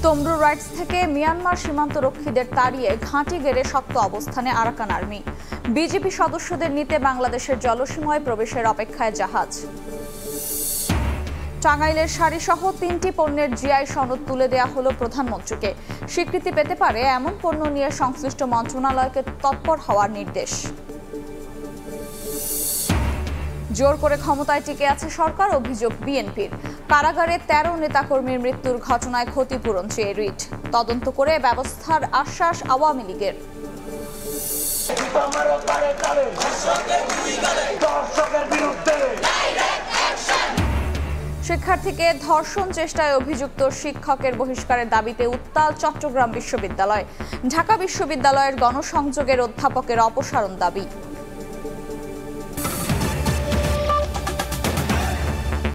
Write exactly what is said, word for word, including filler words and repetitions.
তমরু rights থেকে Myanmar সীমান্তরক্ষীদের তাড়িয়ে ঘাঁটি গেড়ে শক্ত অবস্থানে আরাকান আর্মি। বিজেপি সদস্যদের নিতে বাংলাদেশের জলসীমায় প্রবেশের অপেক্ষায় জাহাজ। টাঙ্গাইলের শাড়ি সহ তিনটি পণ্যের জিআই সনদ তুলে দেয়া হলো প্রধানমন্ত্রীকে। স্বীকৃতি পেতে পারে এমন পণ্য নিয়ে সংশ্লিষ্ট মন্ত্রণালয়কে তৎপর হওয়ার নির্দেশ। জোর করে ক্ষমতায় টিকে আছে সরকার, অভিযোগ বিএনপির। কারাগারে তেরো নেতাকর্মীর মৃত্যুর ঘটনায় ক্ষতিপূরণ চেয়ে রিট। তদন্ত করে ব্যবস্থার আশ্বাস আওয়ামী লীগের। শিক্ষার্থীকে ধর্ষণ চেষ্টায় অভিযুক্ত শিক্ষকের বহিষ্কারের দাবিতে উত্তাল চট্টগ্রাম বিশ্ববিদ্যালয়। ঢাকা বিশ্ববিদ্যালয়ের গণসংযোগের অধ্যাপকের অপসারণ দাবি।